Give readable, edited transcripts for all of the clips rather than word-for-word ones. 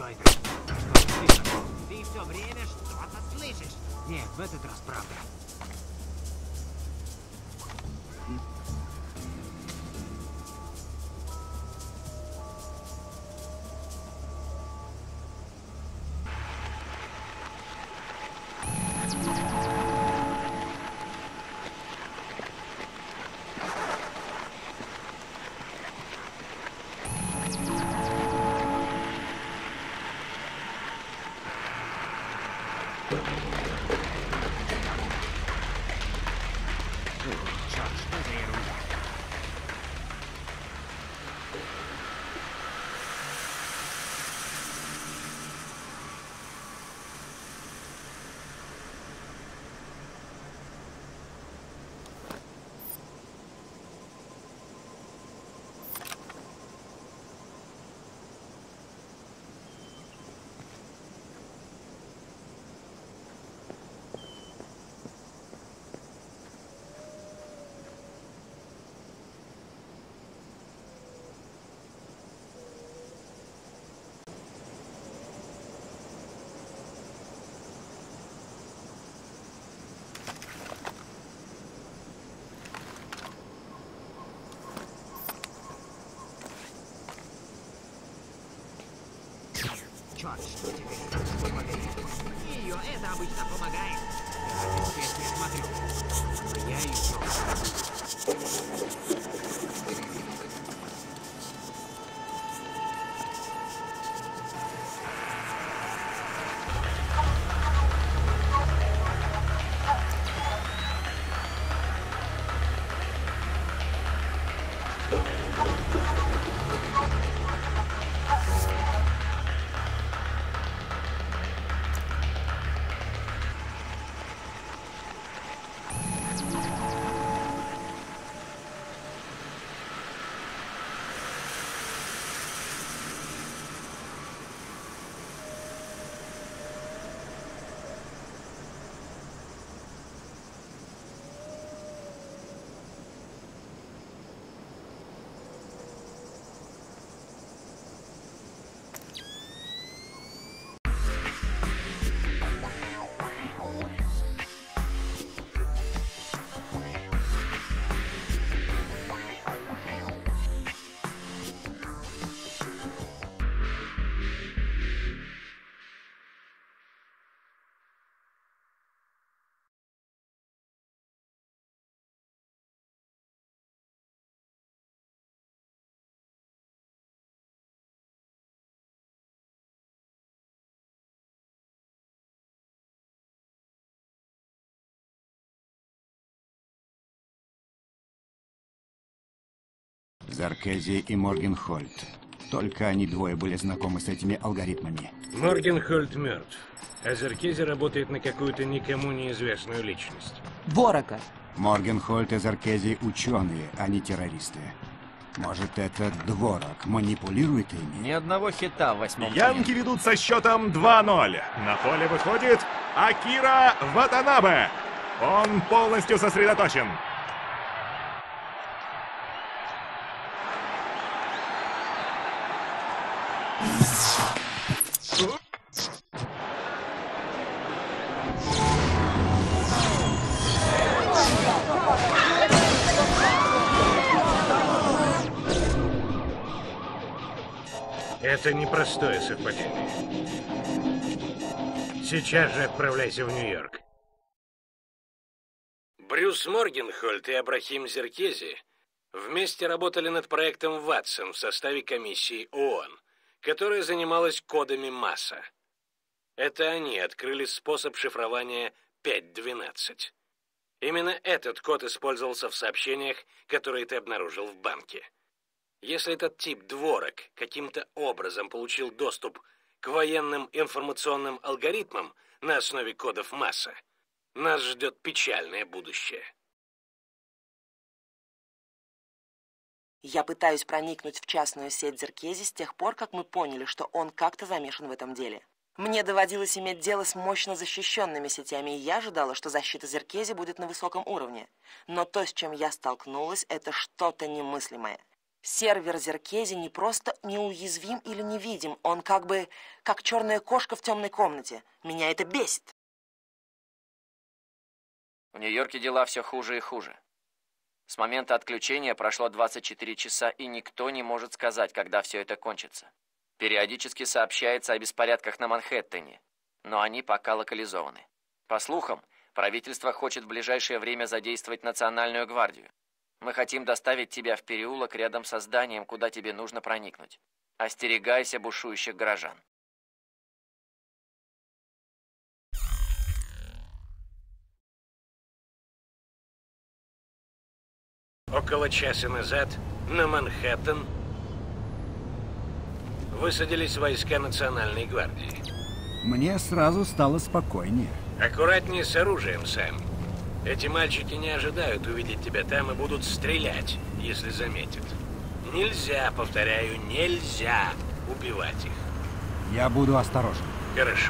Что это? Что ты слышишь? Ты все время что-то слышишь. Нет, в этот раз правда. Черт, что за ерунда? Черт, что теперь? Ее это обычно помогает. Я здесь не смотрю. А я еще. Заркези и Моргенхольд. Только они двое были знакомы с этими алгоритмами. Моргенхольд мертв, а Заркези работает на какую-то никому неизвестную личность. Ворога. Моргенхольд и Заркези ученые, а не террористы. Может, этот Дворок манипулирует ими? Ни одного хита в 8-м. Янки ведут со счетом 2-0. На поле выходит Акира Ватанабе. Он полностью сосредоточен. Это непростое совпадение. Сейчас же отправляйся в Нью-Йорк. Брюс Моргенхольд и Абрахим Зеркези вместе работали над проектом «Ватсон» в составе комиссии ООН, которая занималась кодами МАСа. Это они открыли способ шифрования 512. Именно этот код использовался в сообщениях, которые ты обнаружил в банке. Если этот тип Дворок каким-то образом получил доступ к военным информационным алгоритмам на основе кодов МАСа, нас ждет печальное будущее. Я пытаюсь проникнуть в частную сеть Зеркези с тех пор, как мы поняли, что он как-то замешан в этом деле. Мне доводилось иметь дело с мощно защищенными сетями, и я ожидала, что защита Зеркези будет на высоком уровне. Но то, с чем я столкнулась, это что-то немыслимое. Сервер Зеркези не просто неуязвим или невидим, он как бы как черная кошка в темной комнате. Меня это бесит. В Нью-Йорке дела все хуже и хуже. С момента отключения прошло 24 часа, и никто не может сказать, когда все это кончится. Периодически сообщается о беспорядках на Манхэттене, но они пока локализованы. По слухам, правительство хочет в ближайшее время задействовать Национальную гвардию. Мы хотим доставить тебя в переулок рядом со зданием, куда тебе нужно проникнуть. Остерегайся бушующих горожан. Около часа назад на Манхэттен высадились войска Национальной гвардии. Мне сразу стало спокойнее. Аккуратнее с оружием, Сэм. Эти мальчики не ожидают увидеть тебя там и будут стрелять, если заметят. Нельзя, повторяю, нельзя убивать их. Я буду осторожен. Хорошо.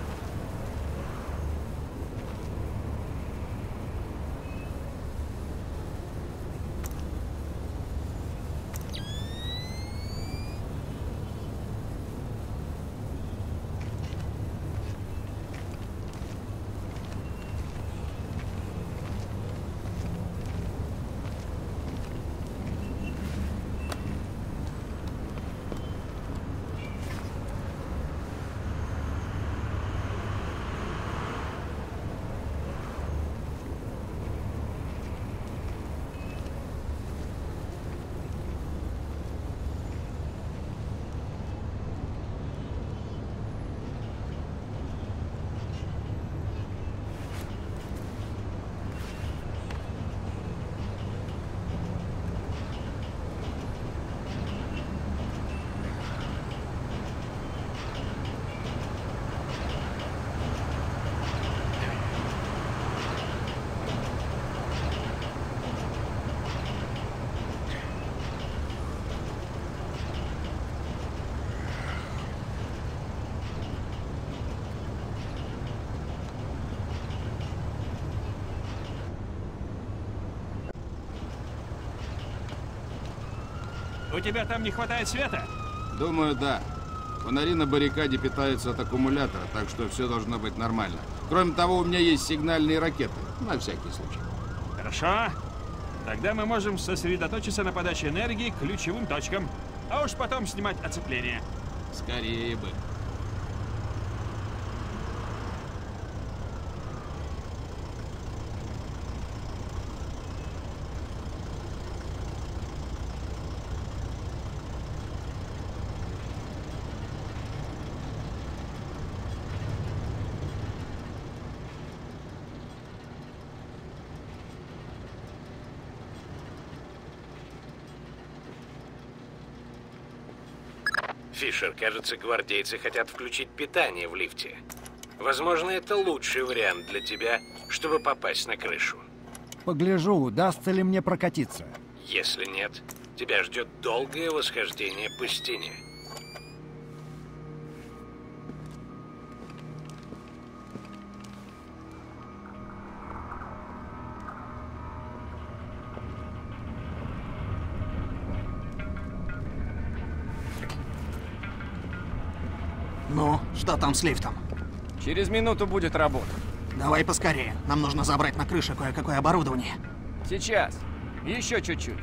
У тебя там не хватает света? Думаю, да. Фонари на баррикаде питаются от аккумулятора, так что все должно быть нормально. Кроме того, у меня есть сигнальные ракеты, на всякий случай. Хорошо. Тогда мы можем сосредоточиться на подаче энергии к ключевым точкам, а уж потом снимать оцепление. Скорее бы. Фишер, кажется, гвардейцы хотят включить питание в лифте. Возможно, это лучший вариант для тебя, чтобы попасть на крышу. Погляжу, удастся ли мне прокатиться. Если нет, тебя ждет долгое восхождение по стене. Ну, что там с лифтом? Через минуту будет работа. Давай поскорее. Нам нужно забрать на крыше кое-какое оборудование. Сейчас. Еще чуть-чуть.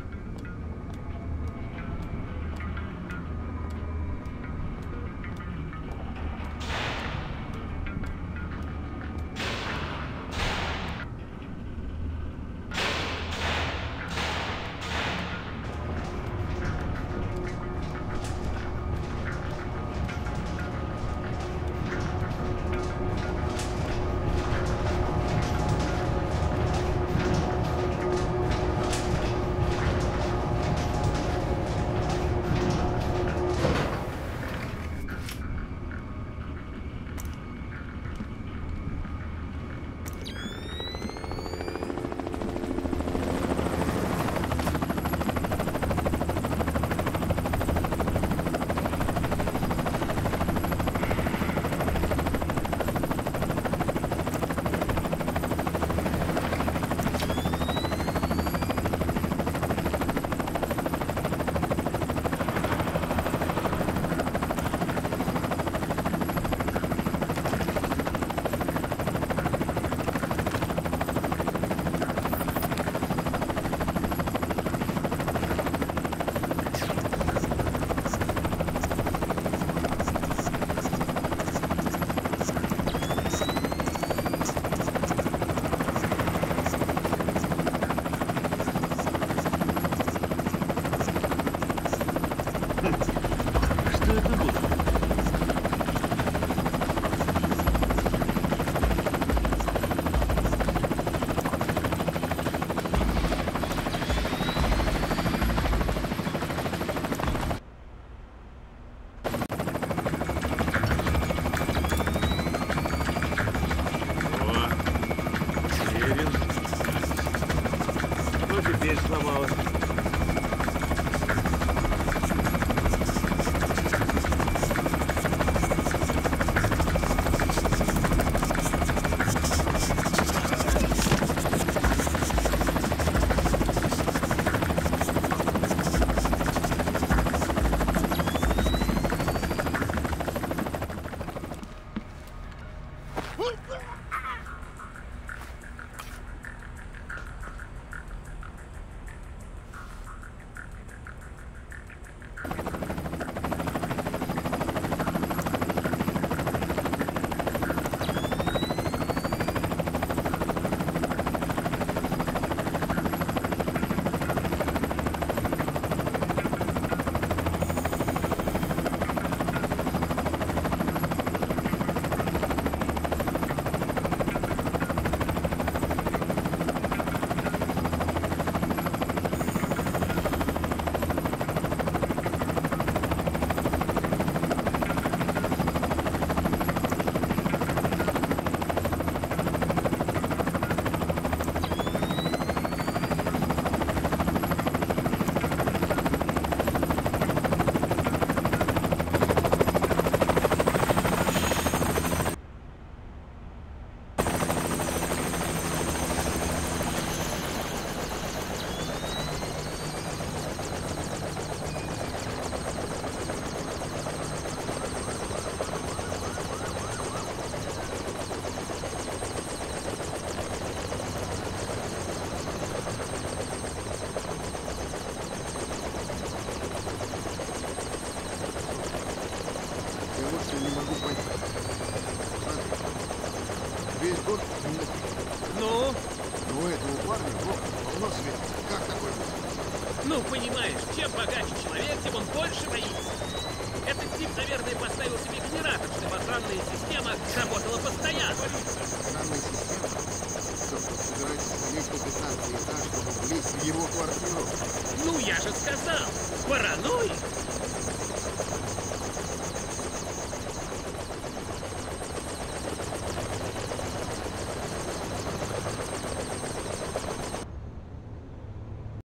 Егор? Ну? Ну, у этого парня в окна полно света. Как такое быть? Ну, понимаешь, чем богаче человек, тем он больше боится. Этот тип, наверное, поставил себе генератор, чтобы охранная система работала постоянно. Охранная система? Что, собираетесь залезть на 15-й этаж, чтобы влезть в его квартиру? Ну, я же сказал, параноик.